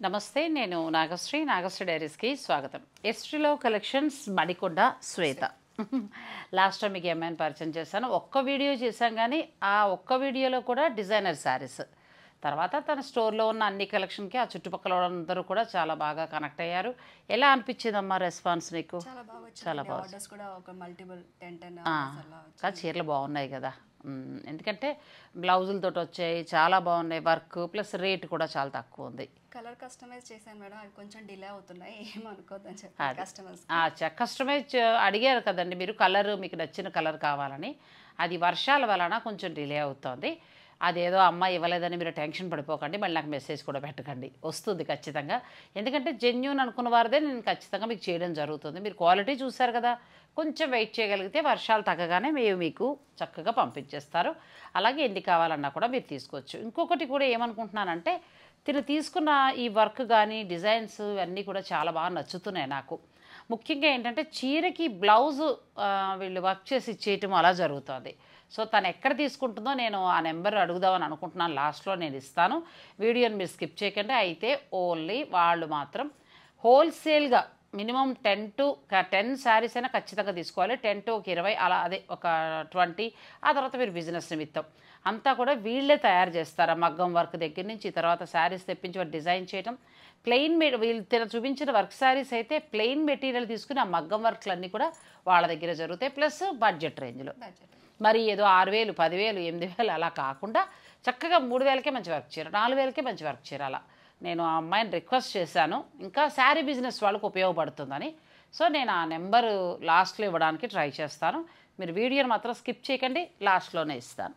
నమస్తే, నేను నాగశ్రీ. నాగశ్రీ డైరీస్కి స్వాగతం. ఎస్ట్రీలో collections Madikonda Swetha. Last time మీకు ఏమైనా పరిచయం చేశాను, ఒక్క వీడియో చేశాం, కానీ ఆ ఒక్క వీడియోలో కూడా డిజైనర్ శారీస్. తర్వాత తన స్టోర్లో ఉన్న అన్ని కలెక్షన్కి ఆ చుట్టుపక్కల అందరూ కూడా చాలా బాగా కనెక్ట్ అయ్యారు. ఎలా అనిపించిందమ్మా రెస్పాన్స్ నీకు? చాలా బాగా. చీరలు బాగున్నాయి కదా, ఎందుకంటే బ్లౌజులతో వచ్చాయి, చాలా బాగున్నాయి. వర్క్ ప్లస్ రేట్ కూడా చాలా తక్కువ ఉంది. కలర్ కస్టమైజ్ చేశాను మేడం, అవి కొంచెం డిలే అవుతున్నాయి, ఏమనుకోద్దని చెప్పి కస్టమర్స్ కస్టమైజ్ అడిగారు కదండి మీరు, కలర్ మీకు నచ్చిన కలర్ కావాలని. అది వర్షాల వలన కొంచెం డిలే అవుతుంది. అదేదో అమ్మాయి ఇవ్వలేదని మీరు టెన్షన్ పడిపోకండి, మళ్ళీ నాకు మెసేజ్ కూడా పెట్టకండి, వస్తుంది ఖచ్చితంగా. ఎందుకంటే జెన్యూన్ అనుకున్న వారిదే నేను ఖచ్చితంగా మీకు చేయడం జరుగుతుంది. మీరు క్వాలిటీ చూశారు కదా, కొంచెం వెయిట్ చేయగలిగితే వర్షాలు తగ్గగానే మీకు చక్కగా పంపించేస్తారు. అలాగే ఎన్ని కావాలన్నా కూడా మీరు తీసుకోవచ్చు. ఇంకొకటి కూడా ఏమనుకుంటున్నానంటే, తీసుకున్న ఈ వర్క్ కానీ డిజైన్స్ ఇవన్నీ కూడా చాలా బాగా నచ్చుతున్నాయి నాకు. ముఖ్యంగా ఏంటంటే చీరకి బ్లౌజు వీళ్ళు వర్క్ చేసి ఇచ్చేయటం అలా జరుగుతుంది. సో తను ఎక్కడ తీసుకుంటుందో నేను ఆ నెంబర్ అడుగుదామని అనుకుంటున్నాను, లాస్ట్లో నేను ఇస్తాను. వీడియోని మీరు స్కిప్ చేయకండి. అయితే ఓన్లీ వాళ్ళు మాత్రం హోల్సేల్గా మినిమం 10 శారీస్ అయినా ఖచ్చితంగా తీసుకోవాలి. 10 to 20, అలా అదే ఒక 20. ఆ తర్వాత మీరు బిజినెస్ నిమిత్తం అంతా కూడా వీళ్ళే తయారు చేస్తారు. మగ్గం వర్క్ దగ్గర నుంచి తర్వాత శారీస్ తెప్పించి వాటి డిజైన్ చేయడం. ప్లెయిన్ వీళ్ళు చూపించిన వర్క్ శారీస్ అయితే ప్లెయిన్ మెటీరియల్ తీసుకుని ఆ మగ్గం వర్క్లన్నీ కూడా వాళ్ళ దగ్గర జరుగుతాయి. ప్లస్ బడ్జెట్ రేంజ్లో, మరి ఏదో 6,000, 10,000, 8,000 అలా కాకుండా చక్కగా 3,000కే మంచి వర్క్ చీర, 4,000కే మంచి వర్క్ చీర. అలా నేను ఆ అమ్మాయిని రిక్వెస్ట్ చేశాను, ఇంకా శారీ బిజినెస్ వాళ్ళకు ఉపయోగపడుతుందని. సో నేను ఆ నెంబరు లాస్ట్లో ఇవ్వడానికి ట్రై చేస్తాను. మీరు వీడియోని మాత్రం స్కిప్ చేయకండి, లాస్ట్లోనే ఇస్తాను.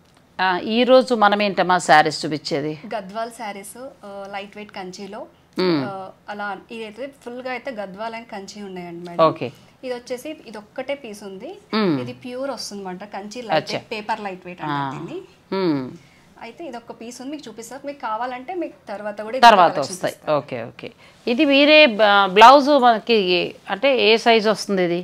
ఈరోజు మనం ఏంటమ్మా శారీస్ చూపించేది? గద్వాల్ శారీస్, లైట్ వెయిట్ కంచిలో. అలా ఇదైతే ఫుల్గా అయితే గద్వాల్ అండ్ కంచి ఉన్నాయండి మేడం. ఓకే, ఇది వచ్చేసి ఇది ఒక్కటే పీస్ ఉంది. ఇది ప్యూర్ వస్తుంది అనమాట, Kanchi light weight, paper light weight అంటే. అయితే ఇది ఒక పీస్ ఉంది, మీకు చూపిస్తారు. మీకు కావాలంటే మీకు తర్వాత వస్తాయి. Okay okay. ఇది వేరే బ్లౌజ్ మనకి అంటే ఏ సైజ్ వస్తుంది? ఇది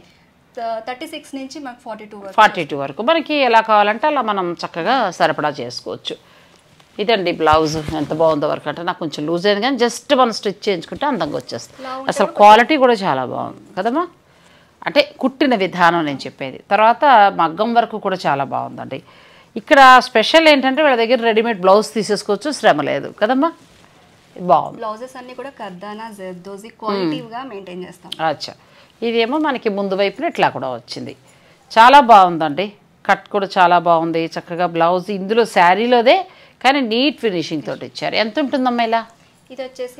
36 నుంచి మనకు 42 వరకు మనకి ఎలా కావాలంటే అలా మనం చక్కగా సరిపడా చేసుకోవచ్చు. ఇదండి బ్లౌజ్, ఎంత బాగుందో వర్క్. అంటే నాకు కొంచెం లూజ్ అయింది, కానీ జస్ట్ మనం స్టిచ్ చేయించుకుంటే అందంగా వచ్చేస్తుంది. అసలు క్వాలిటీ కూడా చాలా బాగుంది కదమ్మా, అంటే కుట్టిన విధానం నేను చెప్పేది. తర్వాత మగ్గం వర్క్ కూడా చాలా బాగుందండి. ఇక్కడ స్పెషల్ ఏంటంటే వీళ్ళ దగ్గర రెడీమేడ్ బ్లౌజ్ తీసేసుకోవచ్చు, శ్రమ లేదు కదమ్మా. బాగుంది. బ్లౌజెస్ అన్ని కూడా కర్దానా జర్దోజీ క్వాలిటీగా మెయింటైన్ చేస్తాం. అచ్చా, ఇదేమో మనకి ముందు వైపున ఇట్లా కూడా వచ్చింది, చాలా బాగుందండి. కట్ కూడా చాలా బాగుంది, చక్కగా బ్లౌజ్ ఇందులో శారీలోదే కానీ నీట్ ఫినిషింగ్ తోటి ఇచ్చారు. ఎంత ఉంటుందమ్మా ఇలా? ఇది వచ్చేసి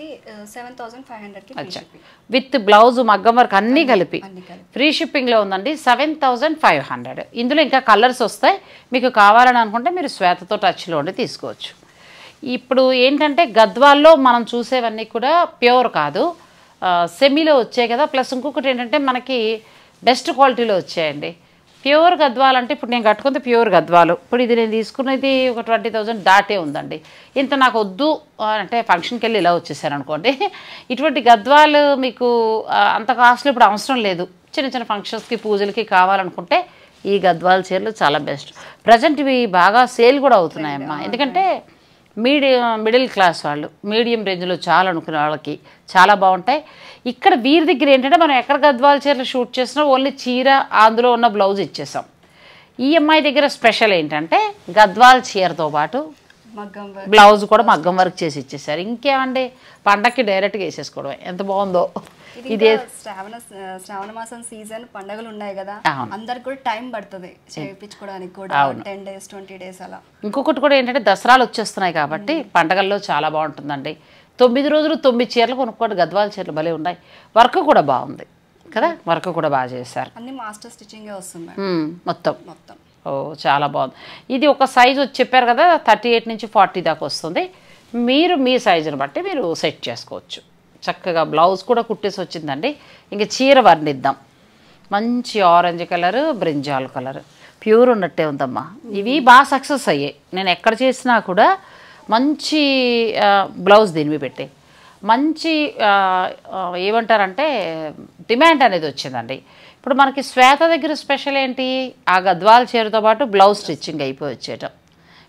7,500 విత్ బ్లౌజ్ మగ్గం వర్క్ అన్నీ కలిపి ఫ్రీ షిప్పింగ్లో ఉందండి. 7,500. ఇందులో ఇంకా కలర్స్ వస్తాయి, మీకు కావాలని అనుకుంటే మీరు శ్వేతతో టచ్లో ఉండి తీసుకోవచ్చు. ఇప్పుడు ఏంటంటే గద్వాల్లో మనం చూసేవన్నీ కూడా ప్యూర్ కాదు, సెమీలో వచ్చాయి కదా. ప్లస్ ఇంకొకటి ఏంటంటే మనకి బెస్ట్ క్వాలిటీలో వచ్చాయండి. ప్యూర్ గద్వాలు అంటే ఇప్పుడు నేను కట్టుకుంది ప్యూర్ గద్వాలు. ఇప్పుడు ఇది నేను తీసుకున్నది ఒక 20,000 దాటే ఉందండి. ఇంత నాకు వద్దు అంటే ఫంక్షన్కి వెళ్ళి ఇలా వచ్చేసాను అనుకోండి. ఇటువంటి గద్వాలు మీకు అంత కాస్ట్లీ ఇప్పుడు అవసరం లేదు. చిన్న చిన్న ఫంక్షన్స్కి పూజలకి కావాలనుకుంటే ఈ గద్వాల చీరలు చాలా బెస్ట్. ప్రజెంట్ ఇవి బాగా సేల్ కూడా అవుతున్నాయమ్మా, ఎందుకంటే మిడిల్ క్లాస్ వాళ్ళు, మీడియం రేంజ్లో చాలా అనుకునే వాళ్ళకి చాలా బాగుంటాయి. ఇక్కడ వీరి దగ్గర ఏంటంటే మనం ఎక్కడ గద్వాల చీరలు షూట్ చేసినా ఓన్లీ చీర అందులో ఉన్న బ్లౌజ్ ఇచ్చేసాం. ఈ అమ్మాయి దగ్గర స్పెషల్ ఏంటంటే గద్వాల చీరతో పాటు బ్లౌజ్ కూడా మగ్గం వర్క్ చేసి ఇచ్చేసారు. ఇంకేమండి, పండగకి డైరెక్ట్గా వేసేసుకోవడం ఎంత బాగుందో. ఇదే శ్రావణ మాసం సీజన్, పండుగలు ఉన్నాయి కదా, అందరికి కూడా టైం పడుతుంది చేయించుకోవడానికి కూడా. 10 days 20 days అలా. ఇంకొకటి కూడా ఏంటంటే దసరాలు వచ్చేస్తున్నాయి కాబట్టి పండగల్లో చాలా బాగుంటుందండి. 9 రోజులు 9 చీరలు కొనుక్కోండి, గద్వాల చీరలు భలే ఉన్నాయి. వర్క్ కూడా బాగుంది కదా, వర్క్ కూడా బాగా చేశారు. అన్ని మాస్టర్ స్టిచ్చింగ్ వస్తుంది మొత్తం. ఓ చాలా బాగుంది. ఇది ఒక సైజు వచ్చి చెప్పారు కదా, 38 నుంచి 40 దాకా వస్తుంది. మీరు మీ సైజుని బట్టి మీరు సెట్ చేసుకోవచ్చు. చక్కగా బ్లౌజ్ కూడా కుట్టేసి వచ్చిందండి. ఇంక చీర వర్ణిద్దాం. మంచి orange colour, brinjal colour, pure ఉన్నట్టే ఉందమ్మా. ఇవి బాగా సక్సెస్ అయ్యాయి. నేను ఎక్కడ చేసినా కూడా మంచి బ్లౌజ్ దీనివి పెట్టి మంచి ఏమంటారంటే డిమాండ్ అనేది వచ్చిందండి. ఇప్పుడు మనకి శ్వేత దగ్గర స్పెషల్ ఏంటి, ఆ గద్వాల చీరతో పాటు బ్లౌజ్ స్టిచ్చింగ్ అయిపోయి వచ్చేయటం.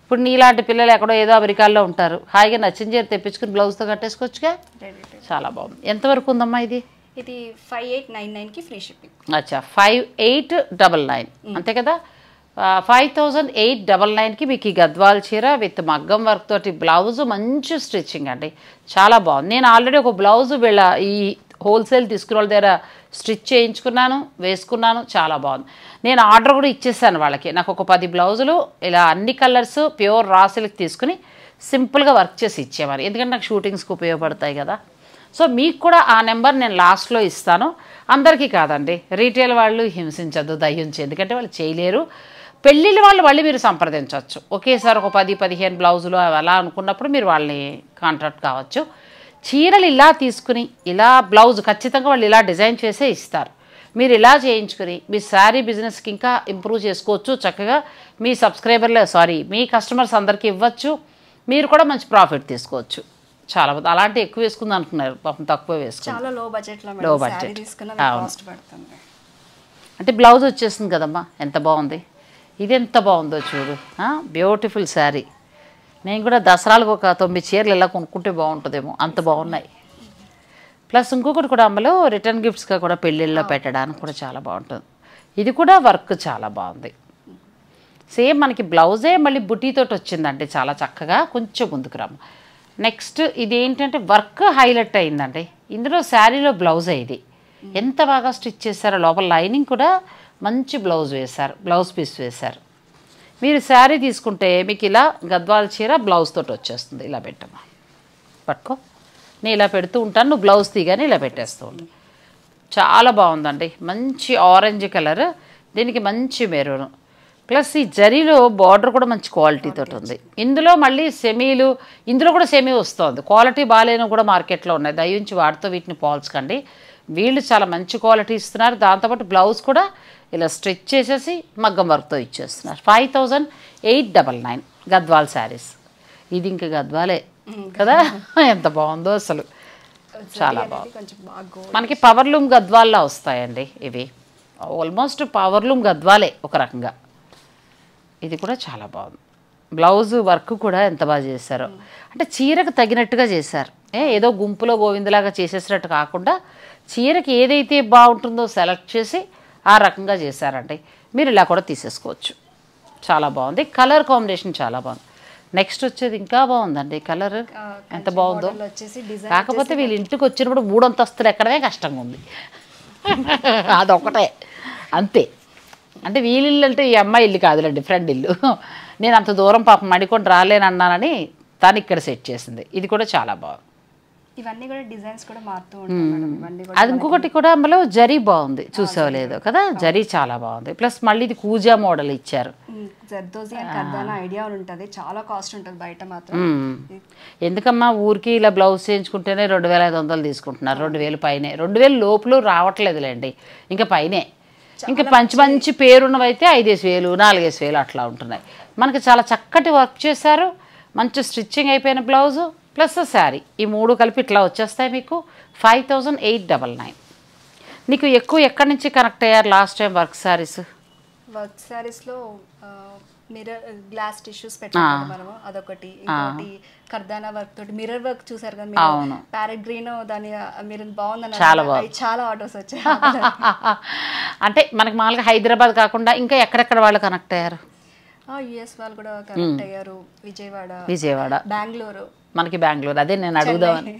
ఇప్పుడు నీలాంటి పిల్లలు ఎక్కడో ఏదో అమెరికాలో ఉంటారు, హాయిగా నచ్చిన చీర తెప్పించుకుని బ్లౌజ్తో కట్టేసుకోవచ్చుగా. చాలా బాగుంది. ఎంతవరకు ఉందమ్మా ఇది? ఇది 5899కి ఫ్రీ షిప్పింగ్. అచ్చా 5899 అంతే కదా. 5899కి మీకు ఈ గద్వాల్ చీర విత్ మగ్గం వర్క్ తోటి బ్లౌజ్, మంచి స్టిచ్చింగ్ అండి, చాలా బాగుంది. నేను ఆల్రెడీ ఒక బ్లౌజ్ వీళ్ళ ఈ హోల్సేల్ తీసుకున్న వాళ్ళ దగ్గర స్టిచ్ చేయించుకున్నాను, వేసుకున్నాను, చాలా బాగుంది. నేను ఆర్డర్ కూడా ఇచ్చేసాను వాళ్ళకి. నాకు ఒక 10 బ్లౌజులు ఇలా అన్ని కలర్స్ ప్యూర్ రా సిల్క్ తీసుకుని సింపుల్గా వర్క్ చేసి ఇచ్చేవారు, ఎందుకంటే నాకు షూటింగ్స్కి ఉపయోగపడతాయి కదా. సో మీకు కూడా ఆ నెంబర్ నేను లాస్ట్లో ఇస్తాను. అందరికీ కాదండి, రీటైల్ వాళ్ళు హింసించద్దు దయించి, ఎందుకంటే వాళ్ళు చేయలేరు. పెళ్ళిళ్ళ వాళ్ళు మళ్ళీ మీరు సంప్రదించవచ్చు. ఒకేసారి ఒక 10-15 బ్లౌజులు అలా అనుకున్నప్పుడు మీరు వాళ్ళని కాంటాక్ట్ కావచ్చు. చీరలు ఇలా తీసుకుని ఇలా బ్లౌజ్ ఖచ్చితంగా వాళ్ళు ఇలా డిజైన్ చేసే ఇస్తారు. మీరు ఇలా చేయించుకుని మీ శారీ బిజినెస్కి ఇంకా ఇంప్రూవ్ చేసుకోవచ్చు. చక్కగా మీ మీ కస్టమర్స్ అందరికీ ఇవ్వచ్చు. మీరు కూడా మంచి ప్రాఫిట్ తీసుకోవచ్చు. చాలా మంది అలాంటి ఎక్కువ వేసుకుంది అనుకున్నారు, పాపం తక్కువ వేసుకున్నారు. చాలా లో బడ్జెట్లో లో బడ్జెట్. అంటే బ్లౌజ్ వచ్చేసింది కదమ్మా, ఎంత బాగుంది. ఇది ఎంత బాగుందో చూడు, బ్యూటిఫుల్ శారీ. నేను కూడా దసరాలకు ఒక 9 చీరలు ఇలా కొనుక్కుంటే బాగుంటుందేమో, అంత బాగున్నాయి. ప్లస్ ఇంకొకటి కూడా అమ్మలో రిటర్న్ గిఫ్ట్స్గా కూడా పెళ్ళిళ్ళలో పెట్టడానికి కూడా చాలా బాగుంటుంది. ఇది కూడా వర్క్ చాలా బాగుంది. సేమ్ మనకి బ్లౌజే మళ్ళీ బుటీతోటి వచ్చిందండి, చాలా చక్కగా. కొంచెం ముందుకు రాము. నెక్స్ట్ ఇది ఏంటంటే వర్క్ హైలైట్ అయిందండి ఇందులో. శారీలో బ్లౌజే ఇది, ఎంత బాగా స్టిచ్ చేశారో. లోపల లైనింగ్ కూడా మంచి బ్లౌజ్ వేశారు, బ్లౌజ్ పీస్ వేశారు. మీరు శారీ తీసుకుంటే మీకు ఇలా గద్వాల్ చీర బ్లౌజ్ తోటి వచ్చేస్తుంది. ఇలా పెట్టమ్మా, పట్టుకో. నేను ఇలా పెడుతూ ఉంటాను, నువ్వు బ్లౌజ్ తీగానే ఇలా పెట్టేస్తూ ఉంటాను. చాలా బాగుందండి, మంచి ఆరెంజ్ కలర్, దీనికి మంచి మెరూన్. ప్లస్ ఈ జరీలో బార్డర్ కూడా మంచి క్వాలిటీతో ఉంది. ఇందులో మళ్ళీ సెమీలు, ఇందులో కూడా సెమీ వస్తుంది. క్వాలిటీ బాగాలేని కూడా మార్కెట్లో ఉన్నాయి, దయించి వాటితో వీటిని పోల్చకండి. వీళ్ళు చాలా మంచి క్వాలిటీ ఇస్తున్నారు. దాంతోపాటు బ్లౌజ్ కూడా ఇలా స్టిచ్ చేసేసి మగ్గం వర్క్తో ఇచ్చేస్తున్నారు. 5899 గద్వాల్ శారీస్. ఇది ఇంకా గద్వాలే కదా, ఎంత బాగుందో అసలు, చాలా బాగుంది. మనకి పవర్లూమ్ గద్వాల్లా వస్తాయండి ఇవి, ఆల్మోస్ట్ పవర్లూమ్ గద్వాలే ఒక రకంగా. ఇది కూడా చాలా బాగుంది. బ్లౌజ్ వర్క్ కూడా ఎంత బాగా చేశారో, అంటే చీరకు తగినట్టుగా చేశారు. ఏదో గుంపులో గోవిందలాగా చేసేసినట్టు కాకుండా చీరకి ఏదైతే బాగుంటుందో సెలెక్ట్ చేసి ఆ రకంగా చేశారండి. మీరు ఇలా కూడా తీసేసుకోవచ్చు. చాలా బాగుంది, కలర్ కాంబినేషన్ చాలా బాగుంది. నెక్స్ట్ వచ్చేది ఇంకా బాగుందండి కలర్, ఎంత బాగుందో. కాకపోతే వీళ్ళ ఇంటికి వచ్చినప్పుడు 3 అంతస్తులు ఎక్కడమే కష్టంగా ఉంది, అదొకటే అంతే. అంటే వీళ్ళిల్లు అంటే ఈ అమ్మాయి ఇల్లు కాదులేండి, ఫ్రెండ్ ఇల్లు. నేను అంత దూరం పాపం మడికొని రాలేనన్నానని తను ఇక్కడ సెట్ చేసింది. ఇది కూడా చాలా బాగుంది. ఇవన్నీ కూడా డిజైన్స్ కూడా మారుతూ ఉంటాయి. అది ఇంకొకటి కూడా అందులో జరీ బాగుంది, చూసేవలేదు కదా, జరీ చాలా బాగుంది. ప్లస్ మళ్ళీ ఇది కూజా మోడల్ ఇచ్చారు. జర్దోజీ అండ్ కర్దానా ఐడియా ఉంటుంది, చాలా కాస్ట్ ఉంటుంది బయట మాత్రం. ఎందుకమ్మా ఊరికి ఇలా బ్లౌజ్ చేయించుకుంటేనే 2500 తీసుకుంటున్నారు, 2000 పైనే. 2000 లోపల రావట్లేదులేండి, ఇంకా పైనే. ఇంకా మంచి పేరున్నవైతే 5000, 4000 అట్లా ఉంటున్నాయి. మనకి చాలా చక్కటి వర్క్ చేశారు, మంచి స్టిచ్చింగ్ అయిపోయిన బ్లౌజు ప్లస్ శారీ, ఈ 3 కలిపి ఇట్లా వచ్చేస్తాయి మీకు. 5899. నీకు ఎక్కువ ఎక్కడి నుంచి కనెక్ట్ అయ్యారు last time work saris? Work శారీస్లో మిర్రర్ గ్లాస్ టిష్యూస్ పెట్టాము మనము, అదొకటి. ఇంకోటి కర్దానా వర్క్ తోటి మిర్రర్ వర్క్ చూసారు కదా మీరు, ప్యారెట్ గ్రీన్, దాని మిర్రర్ బాగుందని చాలా ఆర్డర్స్ వచ్చాయి. అంటే మనకి మామూలుగా హైదరాబాద్ కాకుండా ఇంకా ఎక్కడెక్కడ వాళ్ళు కనెక్ట్ అయ్యారు? యుఎస్ వాళ్ళు కూడా కనెక్ట్ అయ్యారు, విజయవాడ, బెంగళూరు. మనకి బెంగళూరు, అదే నేను అడుగుదామని.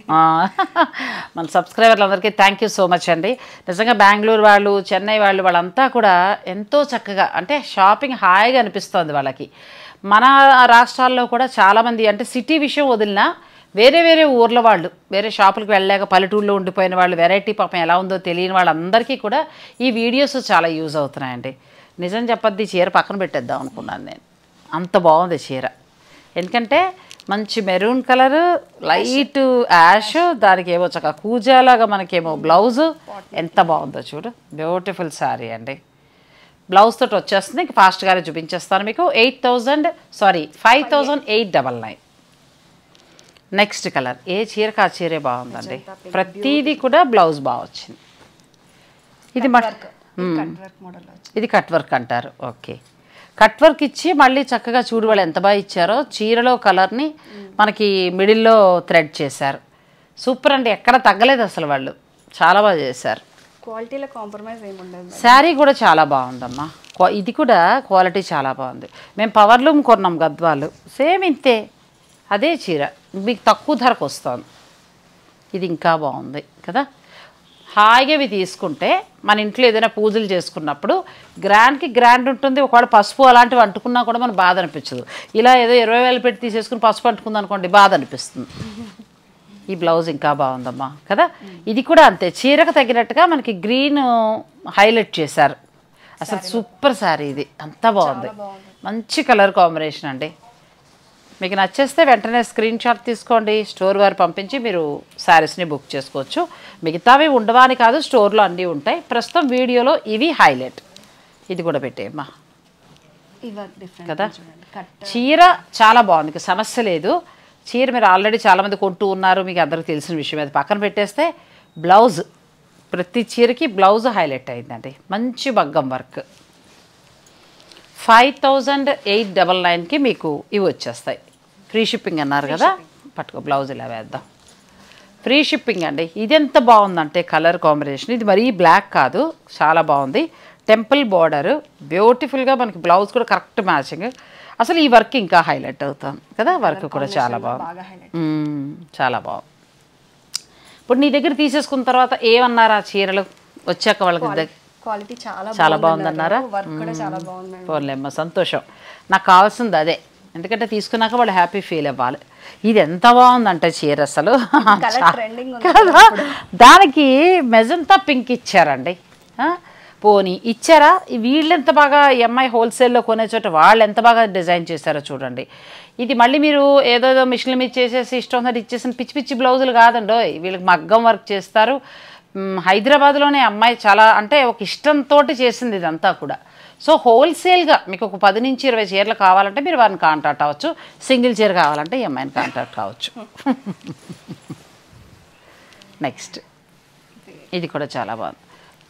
మన సబ్స్క్రైబర్లందరికీ థ్యాంక్ యూ సో మచ్ అండి. నిజంగా బెంగళూరు వాళ్ళు, చెన్నై వాళ్ళు, వాళ్ళంతా కూడా ఎంతో చక్కగా, అంటే షాపింగ్ హాయిగా అనిపిస్తుంది వాళ్ళకి. మన రాష్ట్రాల్లో కూడా చాలామంది, అంటే సిటీ విషయం వదిలినా వేరే ఊర్ల వాళ్ళు, వేరే షాపులకు వెళ్ళలేక పల్లెటూళ్ళలో ఉండిపోయిన వాళ్ళు, వెరైటీ పాపం ఎలా ఉందో తెలియని వాళ్ళందరికీ కూడా ఈ వీడియోస్ చాలా యూజ్ అవుతున్నాయండి. నిజం చెప్పద్ది, చీర పక్కన పెట్టేద్దాం అనుకున్నాను నేను, అంత బాగుంది చీర. ఎందుకంటే మంచి మెరూన్ కలరు, లైట్ యాష్, దానికి ఏమో చక్కగా కూజాలాగా మనకేమో బ్లౌజు, ఎంత బాగుందో చూడు, బ్యూటిఫుల్ శారీ అండి. బ్లౌజ్ తోటి వచ్చేస్తుంది. ఇంక ఫాస్ట్గానే చూపించేస్తాను మీకు. 5899. నెక్స్ట్ కలర్, ఏ చీరకు ఆ చీరే బాగుందండి, ప్రతిదీ కూడా బ్లౌజ్ బాగా వచ్చింది. ఇది ఇది కట్ వర్క్ అంటారు. ఓకే, కట్ వర్క్ ఇచ్చి మళ్ళీ చక్కగా చూడు వాళ్ళు ఎంత బాగా ఇచ్చారో. చీరలో కలర్ని మనకి మిడిల్లో థ్రెడ్ చేశారు. సూపర్ అండి, ఎక్కడ తగ్గలేదు అసలు, వాళ్ళు చాలా బాగా చేశారు. క్వాలిటీలో కాంప్రమైజ్ ఏమి ఉండదు. శారీ కూడా చాలా బాగుందమ్మా, ఇది కూడా క్వాలిటీ చాలా బాగుంది. మేము పవర్లూమ్ కొన్నాం గద్వాలు, సేమ్ ఇంతే, అదే చీర మీకు తక్కువ ధరకు వస్తుంది. ఇది ఇంకా బాగుంది కదా. హాయిగా ఇవి తీసుకుంటే మన ఇంట్లో ఏదైనా పూజలు చేసుకున్నప్పుడు గ్రాండ్కి గ్రాండ్ ఉంటుంది. ఒకవేళ పసుపు అలాంటివి అంటుకున్నా కూడా మనకు బాధ అనిపించదు. ఇలా ఏదో 20,000 పెట్టి తీసేసుకుని పసుపు అంటుకుంది అనుకోండి, బాధ అనిపిస్తుంది. ఈ బ్లౌజ్ ఇంకా బాగుందమ్మా కదా. ఇది కూడా అంతే, చీరకు తగినట్టుగా మనకి గ్రీన్ హైలైట్ చేశారు. అసలు సూపర్ శారీ ఇది, అంతా బాగుంది, మంచి కలర్ కాంబినేషన్ అండి. మీకు నచ్చేస్తే వెంటనే స్క్రీన్ షాట్ తీసుకోండి, స్టోర్ వారు పంపించి మీరు శారీస్ని బుక్ చేసుకోవచ్చు. మిగతావి ఉండవా అని కాదు, స్టోర్లో అన్నీ ఉంటాయి. ప్రస్తుతం వీడియోలో ఇవి హైలైట్. ఇది కూడా పెట్టేయమ్మా కదా. చీర చాలా బాగుంది, సమస్య లేదు. చీర మీరు ఆల్రెడీ చాలామంది కొంటూ ఉన్నారు, మీకు అందరికీ తెలిసిన విషయం. అది పక్కన పెట్టేస్తే బ్లౌజ్, ప్రతి చీరకి బ్లౌజ్ హైలైట్ అయిందండి, మంచి మగ్గం వర్క్. 5899కి మీకు ఇవి వచ్చేస్తాయి. ఫ్రీ షిప్పింగ్ అన్నారు కదా, పట్టుకో బ్లౌజ్ ఇలా వేద్దాం. ఫ్రీ షిప్పింగ్ అండి. ఇది ఎంత బాగుందంటే కలర్ కాంబినేషన్, ఇది మరీ బ్లాక్ కాదు, చాలా బాగుంది. టెంపుల్ బార్డర్ బ్యూటిఫుల్గా, మనకి బ్లౌజ్ కూడా కరెక్ట్ మ్యాచింగ్. అసలు ఈ వర్క్ ఇంకా హైలైట్ అవుతుంది కదా, వర్క్ కూడా చాలా బాగుంది, చాలా బాగుంది. ఇప్పుడు నీ దగ్గర తీసేసుకున్న తర్వాత ఏమన్నారా చీరలు వచ్చాక వాళ్ళకి? క్వాలిటీ చాలా బాగుందన్నారా? పోన్లేమ్మ, సంతోషం. నాకు కావాల్సింది అదే, ఎందుకంటే తీసుకున్నాక వాళ్ళు హ్యాపీ ఫీల్ అవ్వాలి. ఇది ఎంత బాగుందంటే చీర అసలు కదా. దానికి మెజంతా పింక్ ఇచ్చారండి. పోనీ ఇచ్చారా, వీళ్ళు ఎంత బాగా ఎంఐ హోల్సేల్లో కొనే చోట వాళ్ళు ఎంత బాగా డిజైన్ చేశారో చూడండి. ఇది మళ్ళీ మీరు ఏదోదో మిషన్ల మీద చేసేసి ఇష్టం ఉన్నది ఇచ్చేసిన పిచ్చి పిచ్చి బ్లౌజులు కాదండో, వీళ్ళకి మగ్గం వర్క్ చేస్తారు. హైదరాబాద్లోనే అమ్మాయి చాలా అంటే ఒక ఇష్టంతో చేసింది ఇదంతా కూడా. సో హోల్సేల్గా మీకు ఒక 10 నుంచి 20 చీరలు కావాలంటే మీరు వారిని కాంటాక్ట్ అవ్వచ్చు. సింగిల్ చీర కావాలంటే ఈ అమ్మాయిని కాంటాక్ట్ కావచ్చు. నెక్స్ట్ ఇది కూడా చాలా బాగుంది,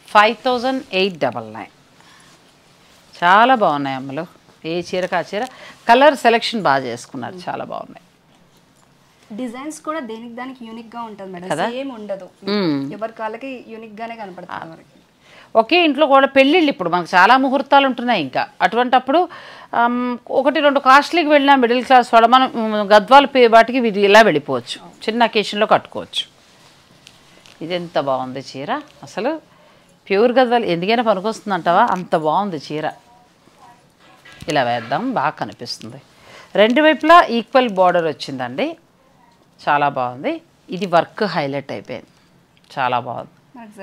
5899. చాలా బాగున్నాయి అమ్మలు, ఏ చీరకు ఆ చీర. కలర్ సెలెక్షన్ బాగా చేసుకున్నారు, చాలా బాగున్నాయి. డిజైన్స్ కూడా దేనికి దానికి యూనిక్ గా ఉంటుంది మేడం, సేమ్ ఉండదు. ఎవరి కాళ్ళకి యూనిక్ గానే కనపడుతుంది మనకి. ఒకే ఇంట్లో కూడా పెళ్ళిళ్ళు ఇప్పుడు మనకు చాలా ముహూర్తాలు ఉంటున్నాయి. ఇంకా అటువంటప్పుడు 1-2 కాస్ట్లీకి వెళ్ళినా మిడిల్ క్లాస్ వాడు మనం గద్వాల వాటికి ఇలా వెళ్ళిపోవచ్చు, చిన్న అకేషన్లో కట్టుకోవచ్చు. ఇది ఎంత బాగుంది చీర, అసలు ప్యూర్ గద్వాలు ఎందుకైనా పనికొస్తుంది అంటావా, అంత బాగుంది చీర. ఇలా వేద్దాం, బాగా కనిపిస్తుంది. రెండు వైపులా ఈక్వల్ బార్డర్ వచ్చిందండి, చాలా బాగుంది. ఇది వర్క్ హైలైట్ అయిపోయింది, చాలా బాగుంది.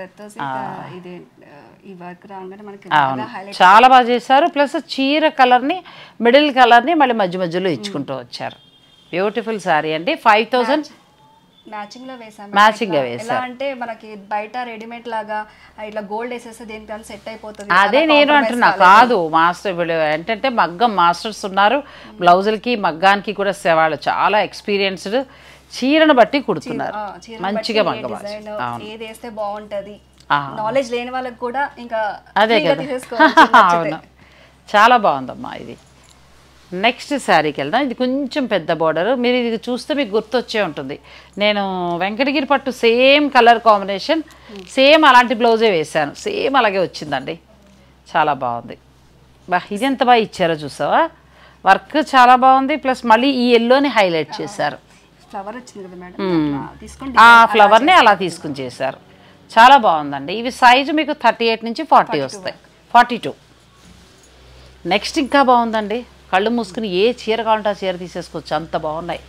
అవును, చాలా బాగా చేశారు. ప్లస్ చీర కలర్ని మిడిల్ కలర్ని మళ్ళీ మధ్య మధ్యలో ఇచ్చుకుంటూ వచ్చారు. బ్యూటిఫుల్ శారీ అండి. 5000 మ్యాచింగ్ గా వేసారు. అంటే మనకి బయట రెడీమేడ్ లాగా ఇట్లా గోల్డ్ వేసేస్తే దేనికి సెట్ అయిపోతుంది. అదే నేను అంటున్నా, కాదు మాస్టర్ ఏంటంటే మగ్గం మాస్టర్స్ ఉన్నారు, బ్లౌజులకి మగ్గానికి కూడా వాళ్ళు చాలా ఎక్స్పీరియన్స్డ్. చీరను బట్టి కుడుతున్నారు, మంచిగా మగ్గం ఏది వేస్తే బాగుంటది, నాలెడ్జ్ లేని వాళ్ళకి కూడా ఇంకా అదే కదా. అవును, చాలా బాగుందమ్మా ఇది. నెక్స్ట్ శారీకి వెళ్దాం. ఇది కొంచెం పెద్ద బార్డర్, మీరు ఇది చూస్తే మీకు గుర్తొచ్చే ఉంటుంది. నేను వెంకటగిరి పట్టు సేమ్ కలర్ కాంబినేషన్, సేమ్ అలాంటి బ్లౌజే వేశాను, సేమ్ అలాగే వచ్చిందండి, చాలా బాగుంది. బా ఇది ఎంత బాగా ఇచ్చారో చూసావా, వర్క్ చాలా బాగుంది. ప్లస్ మళ్ళీ ఈ ఎల్లోని హైలైట్ చేశారు, ఆ ఫ్లవర్ని అలా తీసుకుని చేశారు, చాలా బాగుందండి. ఇవి సైజు మీకు 38 నుంచి 40 వస్తాయి, 42. నెక్స్ట్ ఇంకా బాగుందండి, కళ్ళు మూసుకుని ఏ చీర కావాలంటే ఆ చీర తీసేసుకోవచ్చు, అంత బాగున్నాయి.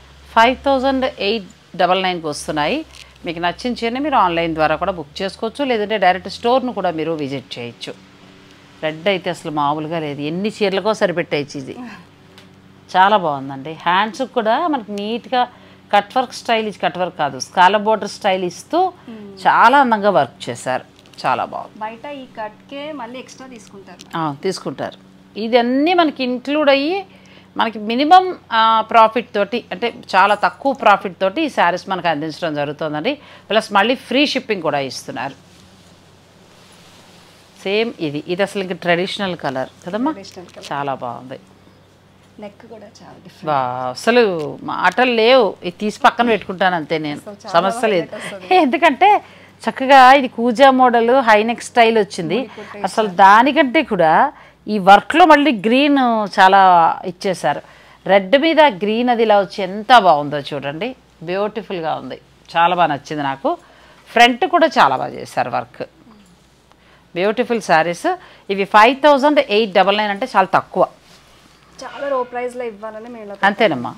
5899కి వస్తున్నాయి. మీకు నచ్చిన చీరని మీరు ఆన్లైన్ ద్వారా కూడా బుక్ చేసుకోవచ్చు, లేదంటే డైరెక్ట్ స్టోర్ను కూడా మీరు విజిట్ చేయొచ్చు. రెడ్ అయితే అసలు మామూలుగా లేదు, ఎన్ని చీరలకో సరిపెట్టేయచ్చు. ఇది చాలా బాగుందండి. హ్యాండ్స్కి కూడా మనకి నీట్గా కట్ వర్క్ స్టైల్, ఇది కట్ వర్క్ కాదు, స్కాలప్ బోర్డర్ స్టైల్ ఇస్తూ చాలా అందంగా వర్క్ చేశారు, చాలా బాగుంది. బయట ఈ కట్కే మళ్ళీ ఎక్స్ట్రా తీసుకుంటారు. ఇదన్నీ మనకి ఇంక్లూడ్ అయ్యి మనకి మినిమం ప్రాఫిట్ తోటి, అంటే చాలా తక్కువ ప్రాఫిట్ తోటి ఈ శారీస్ మనకు అందించడం జరుగుతుందండి. ప్లస్ మళ్ళీ ఫ్రీ షిప్పింగ్ కూడా ఇస్తున్నారు. సేమ్ ఇది అసలు ఇంకా ట్రెడిషనల్ కలర్ కదమ్మా, ట్రెడిషనల్ కలర్. చాలా బాగుంది. నెక్ కూడా చాలా డిఫరెంట్. అసలు మాటలు లేవు, ఇది తీసి పక్కన పెట్టుకుంటాను అంతే నేను, సమస్య లేదు. ఎందుకంటే చక్కగా ఇది కూజా మోడల్ హైనెక్ స్టైల్ వచ్చింది. అసలు దానికంటే కూడా ఈ వర్క్లో మళ్ళీ గ్రీన్ చాలా ఇచ్చేసారు. రెడ్ మీద గ్రీన్ అది ఇలా వచ్చి ఎంత బాగుందో చూడండి, బ్యూటిఫుల్గా ఉంది. చాలా బాగా నచ్చింది నాకు. ఫ్రంట్ కూడా చాలా బాగా చేశారు వర్క్. బ్యూటిఫుల్ శారీస్. ఇవి 5899 అంటే చాలా తక్కువ, చాలా లో ప్రైస్లో ఇవ్వాలని మేము అంతేనమ్మా.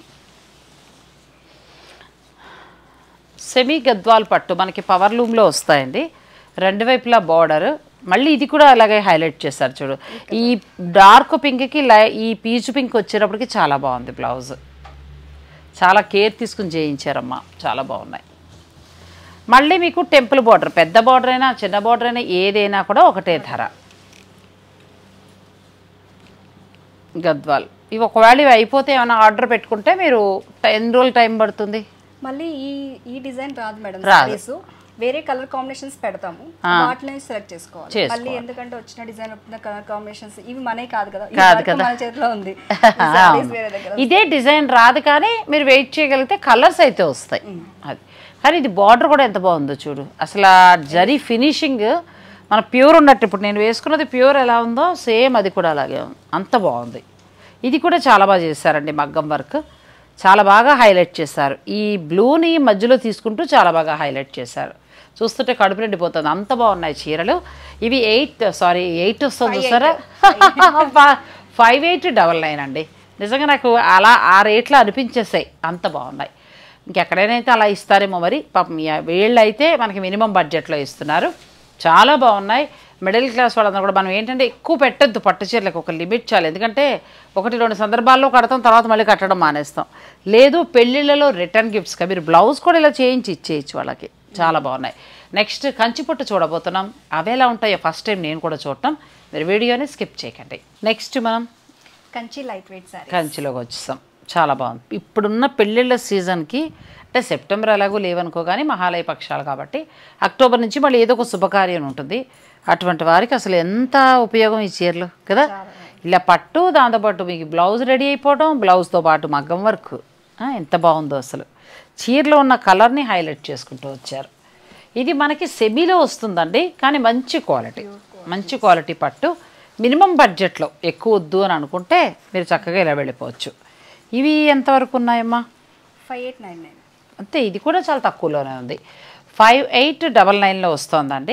సెమీ గద్వాల్ పట్టు మనకి పవర్ లూమ్లో వస్తాయండి, రెండు వైపులా బార్డర్. మళ్ళీ ఇది కూడా అలాగే హైలైట్ చేస్తారు చూడు. ఈ డార్క్ పింక్కి ఈ పీచు పింక్ వచ్చేటప్పటికి చాలా బాగుంది బ్లౌజ్. చాలా కేర్ తీసుకుని చేయించారమ్మా, చాలా బాగున్నాయి. మళ్ళీ మీకు టెంపుల్ బార్డర్, పెద్ద బార్డర్ అయినా చిన్న బార్డర్ అయినా ఏదైనా కూడా ఒకటే ధర. గద్వాల్ ఇవి ఒకవేళ ఇవి అయిపోతే ఏమైనా ఆర్డర్ పెట్టుకుంటే మీరు ఎన్ని రోజులు టైం పడుతుంది? మళ్ళీ ఈ డిజైన్ రాదు మేడం, సారీస్ వేరే కలర్ కాంబినేషన్స్ పెడతాము, వాటిని సెలెక్ట్ చేసుకోవాలి మళ్ళీ. ఎందుకంటే వచ్చిన డిజైన్ కలర్ కాంబినేషన్స్ ఇవి మనే కాదు కదా, మన చేతిలో ఉంది. ఇదే డిజైన్ రాదు కానీ మీరు వెయిట్ చేయగలిగితే కలర్స్ అయితే వస్తాయి. అది కానీ ఇది బార్డర్ కూడా ఎంత బాగుందో చూడు. అసలు జరీ ఫినిషింగ్ మన ప్యూర్ ఉన్నట్టు, ఇప్పుడు నేను వేసుకున్నది ప్యూర్ ఎలా ఉందో సేమ్ అది కూడా అలాగే ఉంది, అంత బాగుంది. ఇది కూడా చాలా బాగా చేశారండి, మగ్గం వర్క్ చాలా బాగా హైలైట్ చేశారు. ఈ బ్లూని మధ్యలో తీసుకుంటూ చాలా బాగా హైలైట్ చేశారు. చూస్తుంటే కడుపు నిండిపోతుంది, అంత బాగున్నాయి చీరలు. ఇవి 8 వస్తుంది సరే, 5899 అండి. నిజంగా నాకు అలా ఆ రేట్లో అనిపించేసాయి, అంత బాగున్నాయి. ఇంకెక్కడైనా అయితే అలా ఇస్తారేమో మరి. పాపం వీళ్ళు అయితే మనకి మినిమం బడ్జెట్లో ఇస్తున్నారు, చాలా బాగున్నాయి. మిడిల్ క్లాస్ వాళ్ళందరూ కూడా మనం ఏంటంటే ఎక్కువ పెట్టద్దు పట్టు చీరలకు, ఒక లిమిట్ చాలు. ఎందుకంటే 1-2 సందర్భాల్లో కడతాం, తర్వాత మళ్ళీ కట్టడం మానేస్తాం. లేదు పెళ్ళిళ్ళలో రిటర్న్ గిఫ్ట్స్గా మీరు బ్లౌజ్ కూడా ఇలా చేయించి ఇచ్చేయచ్చు వాళ్ళకి, చాలా బాగున్నాయి. నెక్స్ట్ కంచిపట్టు చూడబోతున్నాం. అవి ఎలా ఉంటాయో ఫస్ట్ టైం నేను కూడా చూడటం, మీరు వీడియోని స్కిప్ చేయకండి. నెక్స్ట్ మనం కంచి లైట్ వెయిట్ సారీ కంచిలోకి వచ్చేసాం. చాలా బాగుంది. ఇప్పుడున్న పెళ్ళిళ్ళ సీజన్కి అంటే సెప్టెంబర్ ఎలాగో లేవనుకో కానీ మహాలయ పక్షాలు కాబట్టి అక్టోబర్ నుంచి మళ్ళీ ఏదో ఒక శుభకార్యం ఉంటుంది. అటువంటి వారికి అసలు ఎంత ఉపయోగం ఈ చీరలు కదా. ఇలా పట్టు, దాంతోపాటు మీకు బ్లౌజ్ రెడీ అయిపోవడం, బ్లౌజ్తో పాటు మగ్గం వర్క్ ఎంత బాగుందో అసలు. చీరలో ఉన్న కలర్ని హైలైట్ చేసుకుంటూ వచ్చారు. ఇది మనకి సెమీలో వస్తుందండి, కానీ మంచి క్వాలిటీ పట్టు. మినిమం బడ్జెట్లో ఎక్కువ వద్దు అని అనుకుంటే మీరు చక్కగా ఇలా వెళ్ళిపోవచ్చు. ఇవి ఎంతవరకు ఉన్నాయమ్మా? 5899 అంతే. ఇది కూడా చాలా తక్కువలోనే ఉంది, 5899లో వస్తుందండి.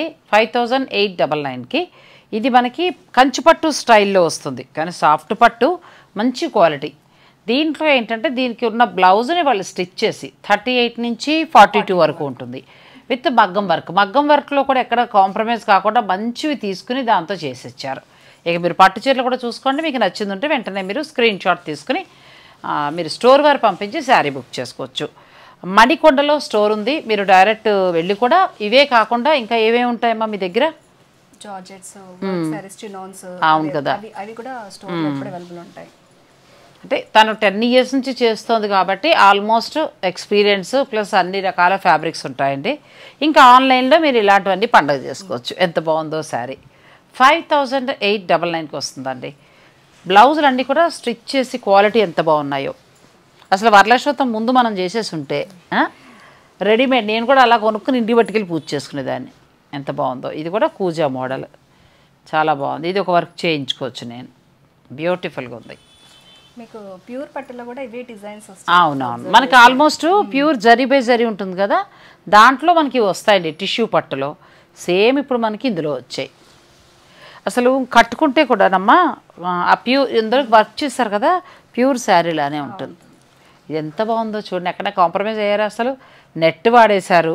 5899కి ఇది మనకి కంచిపట్టు స్టైల్లో వస్తుంది, కానీ సాఫ్ట్ పట్టు, మంచి క్వాలిటీ. దీంట్లో ఏంటంటే దీనికి ఉన్న బ్లౌజ్ని వాళ్ళు స్టిచ్ చేసి 38 నుంచి 42 వరకు ఉంటుంది విత్ మగ్గం వర్క్. మగ్గం వర్క్లో కూడా ఎక్కడ కాంప్రమైజ్ కాకుండా మంచివి తీసుకుని దాంతో చేసి ఇచ్చారు. ఇక మీరు పట్టు చీరలు కూడా చూసుకోండి, మీకు నచ్చింది ఉంటే వెంటనే మీరు స్క్రీన్ షాట్ తీసుకుని మీరు స్టోర్ వారు పంపించి శారీ బుక్ చేసుకోవచ్చు. మణికొండలో స్టోర్ ఉంది, మీరు డైరెక్ట్ వెళ్ళి కూడా ఇవే కాకుండా ఇంకా ఏమేమి ఉంటాయమ్మా మీ దగ్గర? జార్జెట్స్, సారీస్, చినాన్స్, అవును కదా, అవి కూడా స్టోర్లో ఎప్పుడు అవైలబుల్ ఉంటాయి. అంటే తను 10 years నుంచి చేస్తుంది కాబట్టి ఆల్మోస్ట్ ఎక్స్పీరియన్స్ ప్లస్ అన్ని రకాల ఫ్యాబ్రిక్స్ ఉంటాయండి. ఇంకా ఆన్లైన్లో మీరు ఇలాంటివన్నీ పండుగ చేసుకోవచ్చు. ఎంత బాగుందో శారీ. 5899కి వస్తుందండి. బ్లౌజులు అన్నీ కూడా స్టిచ్ చేసి క్వాలిటీ ఎంత బాగున్నాయో. అసలు వరలక్ష్మతం ముందు మనం చేసేసి ఉంటే రెడీమేడ్ నేను కూడా అలా కొనుక్కుని ఇంటికి పట్టుకెళ్ళి పూజ చేసుకునేదాన్ని. ఎంత బాగుందో. ఇది కూడా కూజా మోడల్, చాలా బాగుంది. ఇది ఒక వర్క్ చేయించుకోవచ్చు నేను, బ్యూటిఫుల్గా ఉంది. మీకు ప్యూర్ పట్టులో కూడా ఇవే డిజైన్స్ వస్తాయి. అవునవును, మనకి almost pure zari by zari ఉంటుంది కదా, దాంట్లో మనకి వస్తాయండి టిష్యూ పట్టులో. సేమ్ ఇప్పుడు మనకి ఇందులో వచ్చాయి. అసలు కట్టుకుంటే కూడానమ్మా ఆ ప్యూర్ ఇందులో వర్క్ చేస్తారు కదా, ప్యూర్ శారీలానే ఉంటుంది. ఇది ఎంత బాగుందో చూడండి, ఎక్కడ కాంప్రమైజ్ అయ్యారు అసలు. నెట్ వాడేశారు,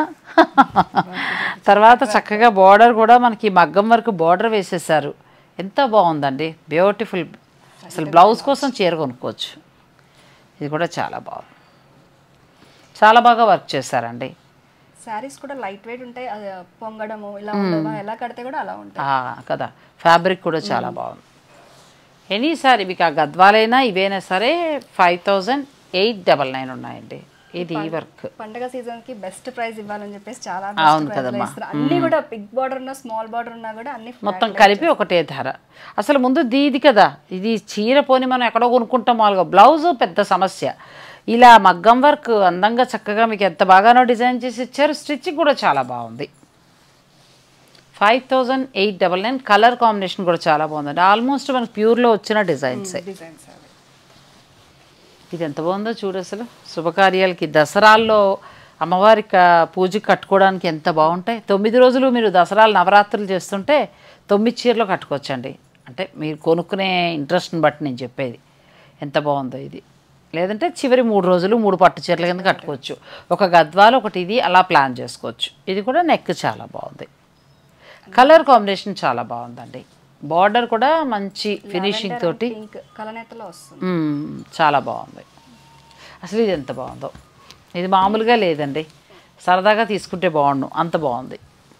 తర్వాత చక్కగా బార్డర్ కూడా మనకి మగ్గం వరకు బార్డర్ వేసేసారు. ఎంత బాగుందండి, బ్యూటిఫుల్. అసలు బ్లౌజ్ కోసం చీర కొనుక్కోవచ్చు. ఇది కూడా చాలా బాగుంది, చాలా బాగా వర్క్ చేశారండి. శారీస్ కూడా లైట్ వెయిట్ ఉంటాయి, పొంగడము ఇలా ఉండదు, ఎలా కడితే కూడా అలా ఉంటాయి కదా. ఫ్యాబ్రిక్ కూడా చాలా బాగుంది. ఎనీ సారీ మీకు ఆ గద్వాలైనా ఇవైనా సరే 5899 ఉన్నాయండి. ఇది వర్క్ పండగ సీజన్ కి బెస్ట్ ప్రైస్ ఇవ్వాలని చెప్పేసి చాలా అవును కదమ్మా అన్ని కూడా బిగ్ బార్డర్ ఉన్నా స్మాల్ బార్డర్ ఉన్నా కూడా అన్ని మొత్తం కలిపి ఒకటే ధర అసలు ముందు దీది కదా ఇది చీర పోని మనం ఎక్కడో కొనుక్కుంటాం మామూలుగా బ్లౌజ్ పెద్ద సమస్య ఇలా మగ్గం వర్క్ అందంగా చక్కగా మీకు ఎంత బాగానో డిజైన్ చేసి ఇచ్చారు స్టిచ్చింగ్ కూడా చాలా బాగుంది 5899 కలర్ కాంబినేషన్ కూడా చాలా బాగుందండి ఆల్మోస్ట్ మనకు ప్యూర్లో వచ్చిన డిజైన్సే ఇది ఎంత బాగుందో చూడు అసలు శుభకార్యాలకి దసరాల్లో అమ్మవారి పూజకి కట్టుకోవడానికి ఎంత బాగుంటాయి 9 రోజులు మీరు దసరాలు నవరాత్రులు చేస్తుంటే 9 చీరలు కట్టుకోవచ్చండి అంటే మీరు కొనుక్కునే ఇంట్రెస్ట్ని బట్టి నేను చెప్పేది ఎంత బాగుందో ఇది లేదంటే చివరి 3 రోజులు 3 పట్టు చీరల కింద కట్టుకోవచ్చు ఒక గద్వాలు ఒకటి ఇది అలా ప్లాన్ చేసుకోవచ్చు ఇది కూడా నెక్ చాలా బాగుంది కలర్ కాంబినేషన్ చాలా బాగుందండి బార్డర్ కూడా మంచి ఫినిషింగ్ తోటి చాలా బాగుంది అసలు ఇది ఎంత బాగుందో ఇది మామూలుగా లేదండి సరదాగా తీసుకుంటే బాగుండు అంత బాగుంది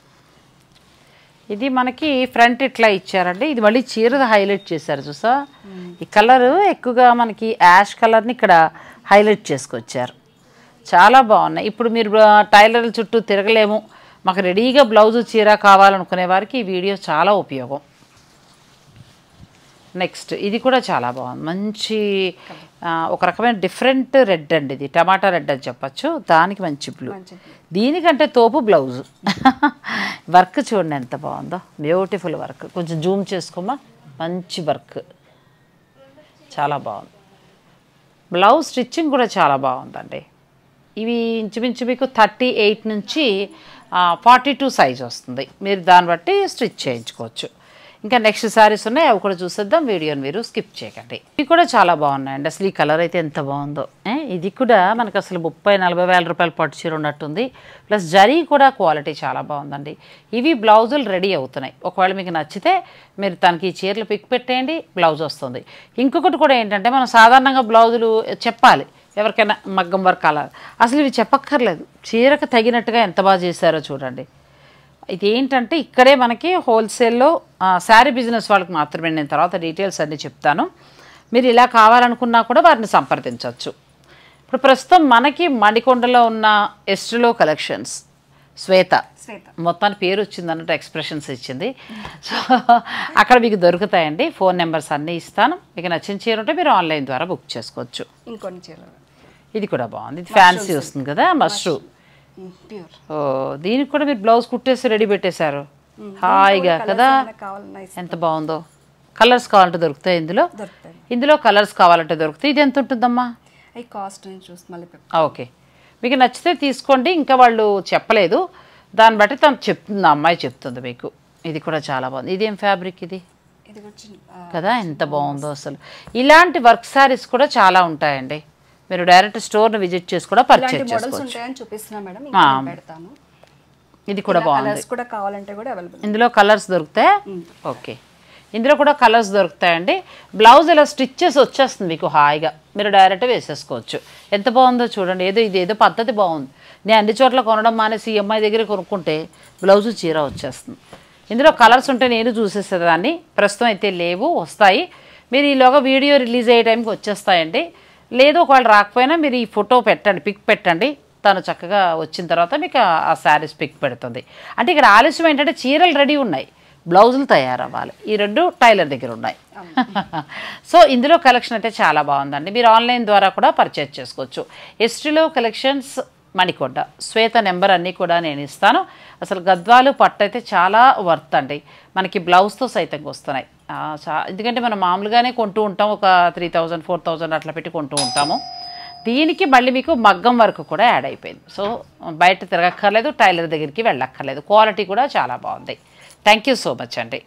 ఇది మనకి ఫ్రంట్ ఇట్లా ఇచ్చారండి ఇది మళ్ళీ చీరగా హైలైట్ చేశారు చూసా ఈ కలర్ ఎక్కువగా మనకి యాష్ కలర్ని ఇక్కడ హైలైట్ చేసుకొచ్చారు చాలా బాగున్నాయి ఇప్పుడు మీరు టైలర్ల చుట్టూ తిరగలేము మాకు రెడీగా బ్లౌజు చీర కావాలనుకునే వారికి ఈ వీడియో చాలా ఉపయోగం నెక్స్ట్ ఇది కూడా చాలా బాగుంది మంచి ఒక రకమైన డిఫరెంట్ రెడ్ అండి ఇది టమాటా రెడ్ అని చెప్పచ్చు దానికి మంచి బ్లూ దీనికంటే తోపు బ్లౌజ్ వర్క్ చూడండి ఎంత బాగుందో బ్యూటిఫుల్ వర్క్ కొంచెం జూమ్ చేసుకోమా మంచి వర్క్ చాలా బాగుంది బ్లౌజ్ స్టిచ్చింగ్ కూడా చాలా బాగుందండి ఇవి ఇంచుమించు మీకు 38 నుంచి 42 సైజ్ వస్తుంది మీరు దాన్ని బట్టి స్టిచ్ చేయించుకోవచ్చు ఇంకా నెక్స్ట్ శారీస్ ఉన్నాయి అవి కూడా చూసేద్దాం వీడియోని మీరు స్కిప్ చేయకండి ఇవి కూడా చాలా బాగున్నాయండి అసలు ఈ కలర్ అయితే ఎంత బాగుందో ఇది కూడా మనకు అసలు 30-40 వేల రూపాయలు పట్టు చీర ఉన్నట్టుంది ప్లస్ జరీ కూడా క్వాలిటీ చాలా బాగుందండి ఇవి బ్లౌజులు రెడీ అవుతున్నాయి ఒకవేళ మీకు నచ్చితే మీరు తనకి ఈ చీరలు పిక్ పెట్టేయండి బ్లౌజ్ వస్తుంది ఇంకొకటి కూడా ఏంటంటే మనం సాధారణంగా బ్లౌజులు చెప్పాలి ఎవరికైనా మగ్గం వర్క్ అలా అసలు ఇవి చెప్పక్కర్లేదు చీరకు తగినట్టుగా ఎంత బాగా చేశారో చూడండి ఇది ఏంటంటే ఇక్కడే మనకి హోల్సేల్లో శారీ బిజినెస్ వాళ్ళకి మాత్రమే నేను తర్వాత డీటెయిల్స్ అన్నీ చెప్తాను మీరు ఇలా కావాలనుకున్నా కూడా వారిని సంప్రదించవచ్చు ఇప్పుడు ప్రస్తుతం మనకి మడికొండలో ఉన్న ఎస్ట్రలో కలెక్షన్స్ శ్వేత మొత్తానికి పేరు వచ్చింది అన్నట్టు ఎక్స్ప్రెషన్స్ ఇచ్చింది సో అక్కడ మీకు దొరుకుతాయండి ఫోన్ నెంబర్స్ అన్నీ ఇస్తాను మీకు నచ్చిన చీర ఉంటే మీరు ఆన్లైన్ ద్వారా బుక్ చేసుకోవచ్చు ఇంకొన్ని చీర ఇది కూడా బాగుంది ఇది ఫ్యాన్సీ వస్తుంది కదా మష్రూమ్ ఓ దీనికి కూడా మీరు బ్లౌజ్ కుట్టేసి రెడీ పెట్టేశారు హాయిగా కదా ఎంత బాగుందో కలర్స్ కావాలంటే దొరుకుతాయి ఇందులో కలర్స్ కావాలంటే దొరుకుతాయి ఇది ఎంత ఉంటుందమ్మా ఓకే మీకు నచ్చితే తీసుకోండి ఇంకా వాళ్ళు చెప్పలేదు దాన్ని బట్టి తను చెప్తుంది అమ్మాయి చెప్తుంది మీకు ఇది కూడా చాలా బాగుంది ఇదేం ఫ్యాబ్రిక్ ఇది కదా ఎంత బాగుందో అసలు ఇలాంటి వర్క్ శారీస్ కూడా చాలా ఉంటాయండి మీరు డైరెక్ట్ స్టోర్ని విజిట్ చేసి కూడా పర్చేజ్ చేసుకోవచ్చు ఇది కూడా బాగుంది ఇందులో కలర్స్ దొరుకుతాయి ఓకే ఇందులో కూడా కలర్స్ దొరుకుతాయండి బ్లౌజ్ ఇలా స్టిచ్చెస్ వచ్చేస్తుంది మీకు హాయిగా మీరు డైరెక్ట్ వేసేసుకోవచ్చు ఎంత బాగుందో చూడండి ఇదేదో పద్ధతి బాగుంది నేను అన్ని చోట్ల కొనడం మానేసి ఈఎంఐ దగ్గర కొనుక్కుంటే బ్లౌజు చీర వచ్చేస్తుంది ఇందులో కలర్స్ ఉంటే నేను చూసేసేదాన్ని ప్రస్తుతం అయితే లేవు వస్తాయి మీరు ఈలోగా వీడియో రిలీజ్ అయ్యే టైంకి వచ్చేస్తాయండి లేదు ఒకవేళ రాకపోయినా మీరు ఈ ఫోటో పెట్టండి పిక్ పెట్టండి తను చక్కగా వచ్చిన తర్వాత మీకు ఆ శారీస్ పిక్ పెడుతుంది అంటే ఇక్కడ ఆలస్యం ఏంటంటే చీరలు రెడీ ఉన్నాయి బ్లౌజులు తయారవ్వాలి ఈ రెండు టైలర్ దగ్గర ఉన్నాయి సో ఇందులో కలెక్షన్ అయితే చాలా బాగుందండి మీరు ఆన్లైన్ ద్వారా కూడా పర్చేజ్ చేసుకోవచ్చు ఎస్ట్రిలో కలెక్షన్స్ మణికొండ శ్వేత నెంబర్ అన్నీ కూడా నేను ఇస్తాను అసలు గద్వాలు పట్టు అయితే చాలా వర్త్ అండి మనకి బ్లౌజ్తో సైతంగా వస్తున్నాయి ఎందుకంటే మనం మామూలుగానే కొంటూ ఉంటాం ఒక 3000-4000 అట్లా పెట్టి కొంటూ ఉంటాము దీనికి మళ్ళీ మీకు మగ్గం వర్క్ కూడా యాడ్ అయిపోయింది సో బయట తిరగక్కర్లేదు టైలర్ దగ్గరికి వెళ్ళక్కర్లేదు క్వాలిటీ కూడా చాలా బాగుంది థ్యాంక్ యూ సో మచ్ అండి